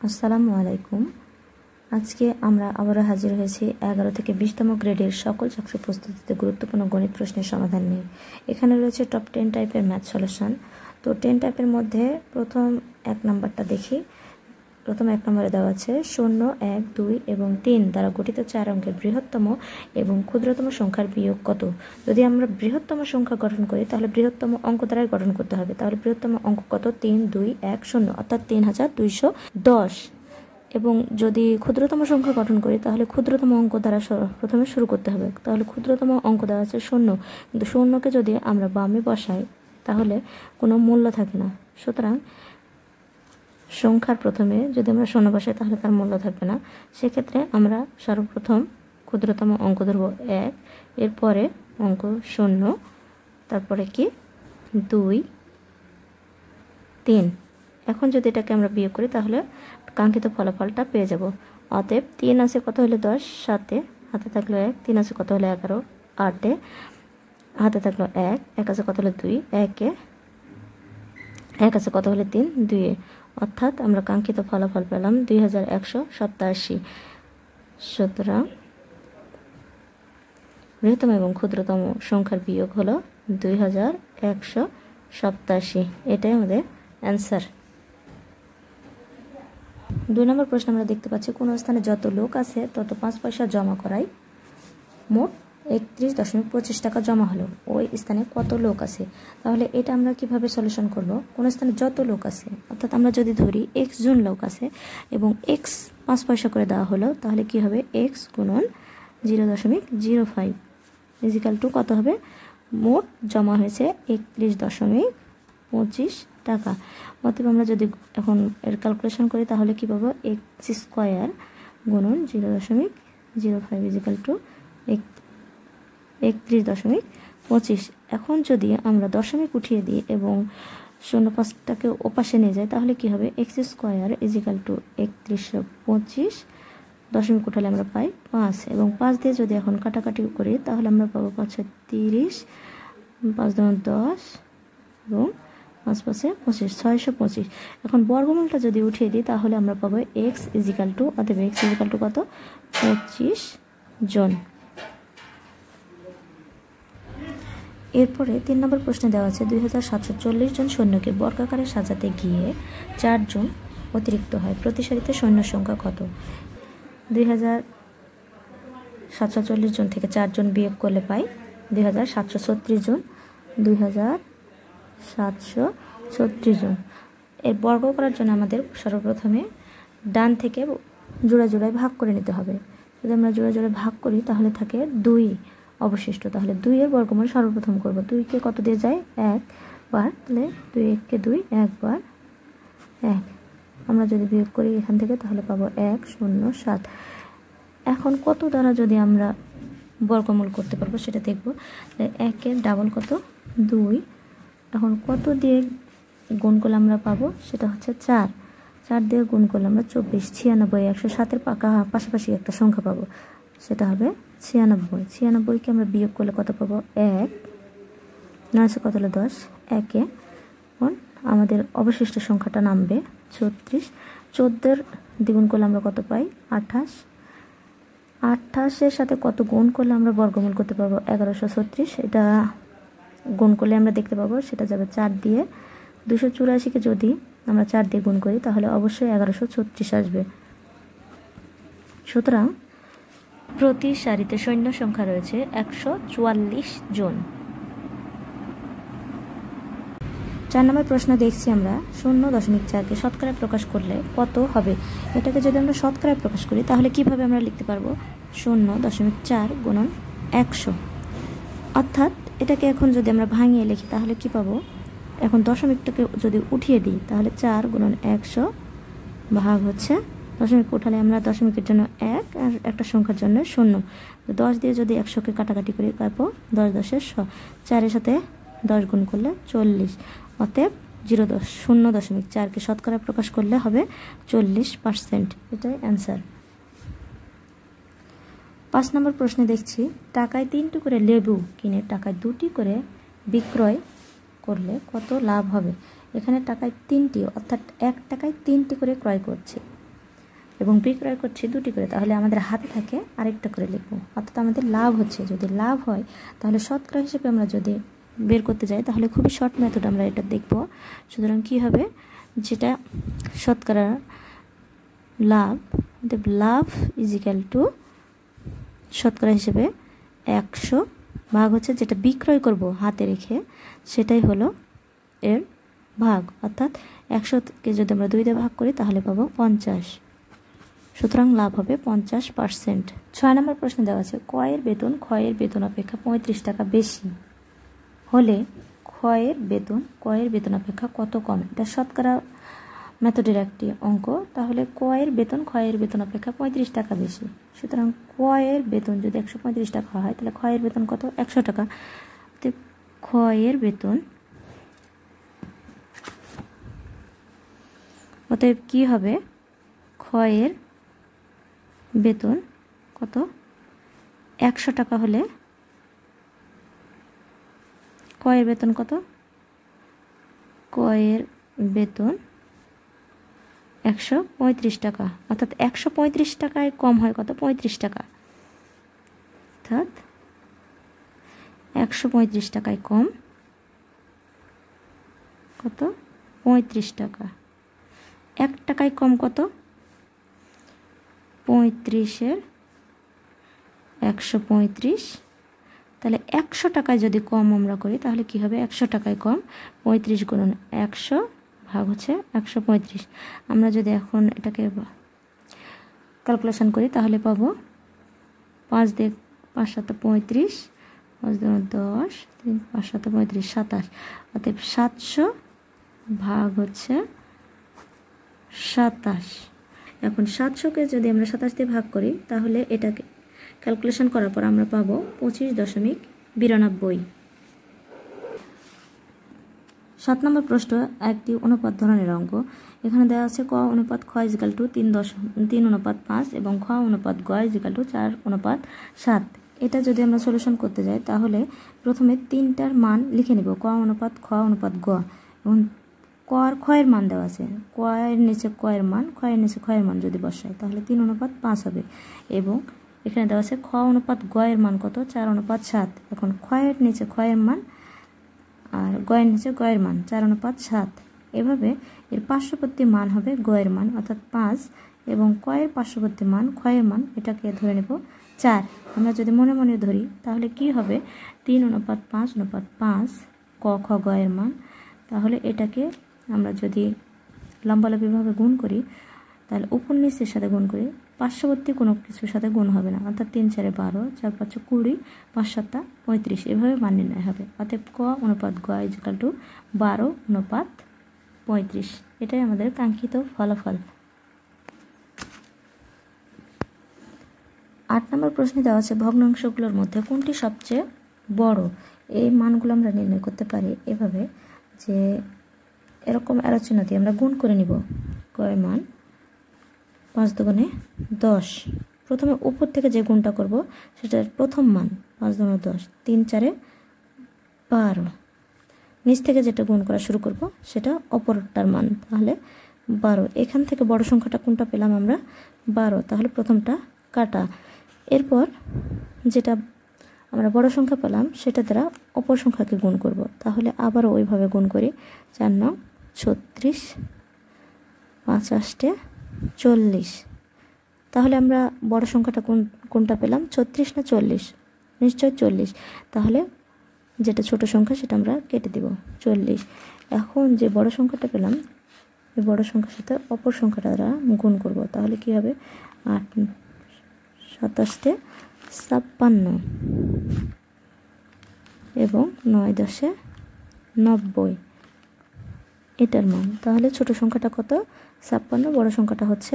আসসালামু আলাইকুম। আজকে আমরা আবারও হাজির হয়েছি 11 থেকে 20তম গ্রেডের সকল চাকরি প্রস্তুতিতে গুরুত্বপূর্ণ গণিত প্রশ্নের সমাধান নিয়ে। এখানে রয়েছে টপ 10 টাইপের ম্যাথ সলিউশন। তো 10 টাইপের মধ্যে প্রথম 1 নাম্বারটা দেখি। প্রথম 1 নম্বরে দেওয়া আছে 0, 1, 2 এবং 3 দ্বারা গঠিত 4 অঙ্কের বৃহত্তম এবং ক্ষুদ্রতম সংখ্যার বিয়োগ কত। যদি আমরা বৃহত্তম সংখ্যা গঠন করি তাহলে বৃহত্তম অঙ্ক দ্বারাই গঠন করতে হবে। তাহলে বৃহত্তম অঙ্ক কত? 3, 2, 1, 0 অর্থাৎ 3210। এবং যদি ক্ষুদ্রতম সংখ্যা গঠন করি তাহলে ক্ষুদ্রতম অঙ্ক দ্বারা প্রথমে শুরু করতে হবে। তাহলে ক্ষুদ্রতম অঙ্ক দেওয়া আছে 0, কিন্তু 0কে যদি আমরা বামে বসাই তাহলে কোনো মূল্য থাকে না। সুতরাং সংখ্যার প্রথমে যদি আমরা 0 বসাই তাহলে তার মূল্য থাকবে না। সেক্ষেত্রে আমরা সর্বপ্রথম ক্ষুদ্রতম অঙ্ক ধরব 1, এরপরে অঙ্ক 0, তারপরে কি 2, 3। এখন যদি এটাকে আমরা বিয়োগ করি তাহলে কাঙ্ক্ষিত ফলাফলটা পেয়ে যাব। অতএব 3 আছে কত হলে 10, 7-এ হাতে থাকলো 1, 3 আছে কত হলে 11, 8-এ হাতে থাকলো 1, 1 আছে কত হলে 2, 1-এ 1 আছে কত হলে 3, 2-এ। অর্থাৎ আমরা কাঙ্ক্ষিত ফলাফল পেলাম 2187। সুতরাং বৃহত্তম এবং ক্ষুদ্রতম সংখ্যার বিয়োগ হলো 2187। এটাই আমাদের অ্যান্সার। 2 নম্বর প্রশ্ন আমরা দেখতে পাচ্ছি কোন স্থানে যত লোক আছে তত 5 পয়সা জমা করায় মোট 31.25 টাকা জমা হলো। ওই স্থানে কত লোক আছে? তাহলে এটা আমরা কিভাবে সলিউশন করব? কোন স্থানে যত লোক আছে, অর্থাৎ আমরা যদি ধরি x জন লোক আছে এবং x 5 পয়সা করে দেওয়া হলো, তাহলে কি হবে? x গুণন 0.05 ইজিক্যাল টু কত হবে? মোট জমা হয়েছে 31.25 টাকা। অতএব আমরা যদি এখন এর ক্যালকুলেশন করি তাহলে কি পাবো? x স্কয়ার গুণন 0.05 ইজিক্যাল টু 31.25। এখন যদি আমরা দশমিক উঠিয়ে দিই এবং 0.5টাকে ওপাশে নিয়ে যাই তাহলে কি হবে? x স্কয়ার ইজিক্যাল টু 3125, দশমিক উঠালে আমরা পাই 5, এবং 5 দিয়ে যদি এখন কাটাকাটি করি তাহলে আমরা পাবো 5 30, 5 10 এবং 5 5 25, 625। এখন বর্গমূলটা যদি উঠিয়ে দিই তাহলে আমরা পাবো x ইজিক্যাল টু, অতএব x ইজিক্যাল টু কত? 25 জন। এরপরে 3 নম্বর প্রশ্নে দেওয়া আছে 2740 জন সৈন্যকে বর্গাকারে সাজাতে গিয়ে 4 জন অতিরিক্ত হয়, প্রতি সারিতে সৈন্য সংখ্যা কত? 2740 জন থেকে 4 জন বিয়োগ করলে পাই 2736 জন। 2736 জন এর বর্গ করার জন্য আমাদের সর্বপ্রথমে ডান থেকে জোড়া জোড়ায় ভাগ করে নিতে হবে। যদি আমরা জোড়া জোড়ায় ভাগ করি তাহলে থাকে 2 অবশিষ্ট। তাহলে 2 এর বর্গমূল সর্বপ্রথম করব। 2 কে কত দিয়ে যায়? 1 বার, তাহলে 2 1 কে 2, 1 বার 1। আমরা যদি বিয়োগ করি এখান থেকে তাহলে পাবো 107। এখন কত দ্বারা যদি আমরা বর্গমূল করতে পারবো সেটা দেখব। 1 এর ডাবল কত? 2। এখন কত দিয়ে গুণ করলে আমরা পাবো? সেটা হচ্ছে 4। 4 দিয়ে গুণ করলে আমরা 24, 96, 107-এর পাশাপাশি একটা সংখ্যা পাবো, সেটা হবে 96। 96কে আমরা বিয়োগ করলে কত পাবো? 1। 9 কত হলো 10, 1-এ আমাদের অবশিষ্ট সংখ্যাটা নামবে 36। 14-এর দ্বিগুণ করলে আমরা কত পাই? 28। 28-এর সাথে কত গুণ করলে আমরা বর্গমূল করতে পারবো? 1136। এটা গুণ করলে আমরা দেখতে পাবো সেটা যাবে 4 দিয়ে। 284-কে যদি আমরা 4 দিয়ে গুণ করি তাহলে অবশ্যই 1136 আসবে। সুতরাং প্রতি সারিতে সৈন্য সংখ্যা রয়েছে 144 জন। 4 নম্বর প্রশ্ন দেখছি আমরা 0.4কে শতকরায় প্রকাশ করলে কত হবে? এটাকে যদি আমরা শতকরায় প্রকাশ করি তাহলে কিভাবে আমরা লিখতে পারবো? 0.4 গুণন 100। অর্থাৎ এটাকে এখন যদি আমরা ভাঙিয়ে লিখি তাহলে কি পাবো? এখন দশমিকটাকে যদি উঠিয়ে দিই তাহলে 4 গুণন 100 ভাগ হচ্ছে, দশমিক উঠালে আমরা দশমিকের জন্য 1 আর একটা সংখ্যার জন্য 0। 10 দিয়ে যদি 100কে কাটাকাটি করি পাবো 10 10 100। 4-এর সাথে 10 গুণ করলে 40। অতএব 0.4কে শতকরায় প্রকাশ করলে হবে 40%। এটাই অ্যান্সার। 5 নম্বর প্রশ্নে দেখছি টাকায় 3টি করে লেবু কিনে টাকায় 2টি করে বিক্রয় করলে কত লাভ হবে? এখানে টাকায় 3টি, অর্থাৎ 1 টাকায় 3টি করে ক্রয় করছে। এবং বিক্রয় করছি 2টি করে, তাহলে আমাদের হাতে থাকে আরেকটা করে লিখব। অর্থাৎ আমাদের লাভ হচ্ছে, যদি লাভ হয় তাহলে শতকরা হিসেবে আমরা যদি বের করতে যাই তাহলে খুবই শর্ট মেথড আমরা এটা দেখব। সুতরাং কি হবে, যেটা শতকরা লাভ, লাভ ইজ ইকুয়াল টু শতকরা হিসেবে 100 ভাগ হচ্ছে যেটা বিক্রয় করব হাতে রেখে, সেটাই হলো এর ভাগ। অর্থাৎ 100কে যদি আমরা 2 দিয়ে ভাগ করি তাহলে পাবো 50। সুতরাং লাভ হবে 50%। 6 নম্বর প্রশ্ন দেওয়া আছে ক্রয়ের বেতন ক্ষয়ের বেতন অপেক্ষা 35 টাকা বেশি হলে ক্রয়ের বেতন অপেক্ষা কত কম। এটা শতকরা মেথডের একটি অঙ্ক। তাহলে ক্রয়ের বেতন ক্ষয়ের বেতন অপেক্ষা 35 টাকা বেশি। সুতরাং ক্রয়ের বেতন যদি 135 টাকা হয় তাহলে ক্ষয়ের বেতন কত, 100 টাকা। তো ক্ষয়ের বেতন অতএব কি হবে, ক্ষয়ের বেতন কত, 100 টাকা হলে ক্রয়ের বেতন কত, ক্রয়ের বেতন 135 টাকা। অর্থাৎ 135 টাকায় কম হয় কত, 35 টাকা। অর্থাৎ 135 টাকায় কম কত, 35 টাকা। 1 টাকায় কম কত, 35-এর 135। তাহলে 100 টাকায় যদি কম আমরা করি তাহলে কি হবে, 100 টাকায় কম 35 গুণন 100 ভাগ হচ্ছে 135। আমরা যদি এখন এটাকে ক্যালকুলেশন করি তাহলে পাবো 5 দিয়ে 5 7 35, 5 2 10, 3 5 7 35 27। অতএব 700 ভাগ হচ্ছে 27। এখন 700কে যদি আমরা 27 দিয়ে ভাগ করি তাহলে এটাকে ক্যালকুলেশন করার পর আমরা পাবো 25.92। 7 নম্বর প্রশ্ন একটি অনুপাত ধরনের অঙ্ক। এখানে দেওয়া আছে ক অনুপাত খ ইজিক্যাল টু 3:5 এবং খ অনুপাত গ ইজিক্যাল টু 4:7। এটা যদি আমরা সলিউশন করতে যাই তাহলে প্রথমে 3টার মান লিখে নিব, ক অনুপাত খ অনুপাত গ, এবং ক আর ক্ষয়ের মান দেওয়া আছে, ক এর নিচে ক এর মান, খ এর নিচে খ এর মান যদি বসাই তাহলে 3:5 হবে। এবং এখানে দেওয়া আছে খ অনুপাত গ এর মান কত, 4:7। এখন খ এর নিচে খ এর মান আর গ এর নিচে গ এর মান 4:7। এভাবে এর পার্শ্ববর্তী মান হবে গ এর মান অর্থাৎ 5, এবং ক এর পার্শ্ববর্তী মান খ এর মান, এটাকে ধরে নেব 4। আমরা যদি মনে মনে ধরি তাহলে কি হবে, 3:5:5 ক খ গ এর মান। তাহলে এটাকে আমরা যদি লম্বালম্বিভাবে গুণ করি তাহলে উপর নিচের সাথে গুণ করি, পার্শ্ববর্তী কোনো কিছুর সাথে গুণ হবে না। অর্থাৎ 3 4 12, 4 5 20, 5 7 35, এভাবে মান নির্ণয় হবে। অতএব ক অনুপাত গ ইজিক্যাল টু 12:35। এটাই আমাদের কাঙ্ক্ষিত ফলাফল। 8 নম্বর প্রশ্নে দেওয়া আছে ভগ্নাংশগুলোর মধ্যে কোনটি সবচেয়ে বড়। এই মানগুলো আমরা নির্ণয় করতে পারি এভাবে, যে এরকম এরো চিহ্ন দিয়ে আমরা গুণ করে নিব। ক এর মান 5 দুগুণে 10। প্রথমে উপর থেকে যে গুণটা করব সেটার প্রথম মান 5 দুগুণে 10, 3 4 12। নিচ থেকে যেটা গুণ করা শুরু করব সেটা অপরটার মান, তাহলে 12। এখান থেকে বড় সংখ্যাটা কোনটা পেলাম আমরা, 12, তাহলে প্রথমটা কাটা। এরপর যেটা আমরা বড় সংখ্যা পেলাম সেটা দ্বারা অপর সংখ্যাকে গুণ করব, তাহলে আবারও ওইভাবে গুণ করি। 4 9 36, 5 8 40। তাহলে আমরা বড় সংখ্যাটা কোনটা পেলাম, 36 না 40, নিশ্চয় 40। তাহলে যেটা ছোট সংখ্যা সেটা আমরা কেটে দেব, 40। এখন যে বড় সংখ্যাটা পেলাম এই বড় সংখ্যার সাথে অপর সংখ্যাটা দ্বারা গুণ করব, তাহলে কি হবে, 8 27 56 এবং 9 10 90 এটার মান। তাহলে ছোট সংখ্যাটা কত, 56, বড় সংখ্যাটা হচ্ছে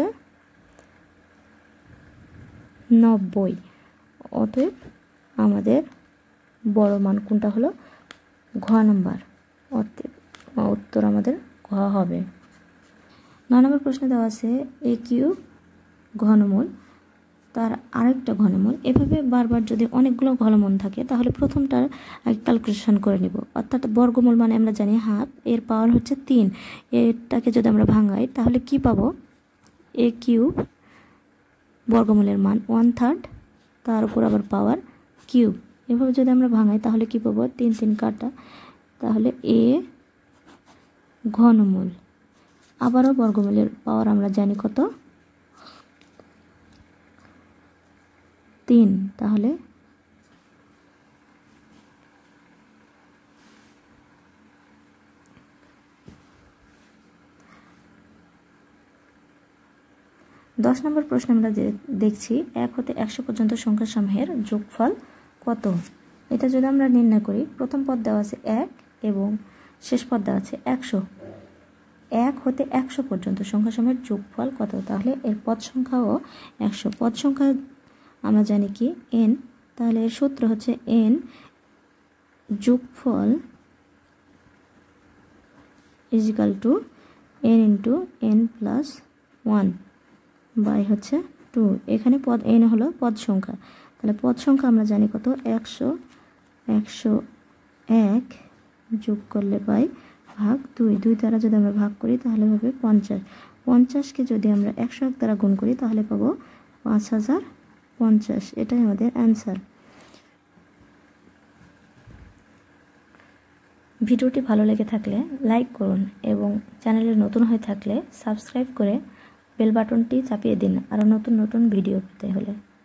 90। অতএব আমাদের বড় মান কোনটা হলো, ঘ নাম্বার। অতএব উত্তর আমাদের ঘ হবে। 9 নম্বর প্রশ্নে দেওয়া আছে এ কিউ ঘনমূল তার আরেকটা ঘনমূল। এভাবে বারবার যদি অনেকগুলো ঘনমূল থাকে তাহলে প্রথমটার ক্যালকুলেশন করে নিব। অর্থাৎ বর্গমূল মানে আমরা জানি হাফ, এর পাওয়ার হচ্ছে 3। এটাকে যদি আমরা ভাঙাই তাহলে কি পাবো, এ কিউব বর্গমূলের মান 1/3, তার উপর আবার পাওয়ার কিউব। এভাবে যদি আমরা ভাঙাই তাহলে কি পাবো, 3 3 কাটা, তাহলে a ঘনমূল। আবারও বর্গমূলের পাওয়ার আমরা জানি কত, 3, তাহলে 10 নম্বর প্রশ্ন আমরা যে দেখছি 1 হতে 100 পর্যন্ত সংখ্যা সমূহের যোগফল কত। এটা যদি আমরা নির্ণয় করি, প্রথম পদ দেওয়া আছে 1 এবং শেষ পদ দেওয়া আছে 100। 1 হতে 100 পর্যন্ত সংখ্যা সমূহের যোগফল কত, তাহলে এর পদ সংখ্যাও 100। পদ সংখ্যা আমরা জানি কি n, তাহলে এর সূত্র হচ্ছে n যোগফল = n × n + 1 বাই হচ্ছে 2। এখানে পদ n হলো পদ সংখ্যা, তাহলে পদ সংখ্যা আমরা জানি কত, 100, 101 যোগ করলে বাই ভাগ 2, 2 দ্বারা যদি আমরা ভাগ করি তাহলে হবে 50। 50কে যদি আমরা 101 দ্বারা গুণ করি তাহলে পাবো 5050। এটাই আমাদের অ্যান্সার। ভিডিওটি ভালো লেগে থাকলে লাইক করুন এবং চ্যানেলে নতুন হয়ে থাকলে সাবস্ক্রাইব করে বেল বাটনটি চাপিয়ে দিন আরও নতুন নতুন ভিডিও পেতে হলে।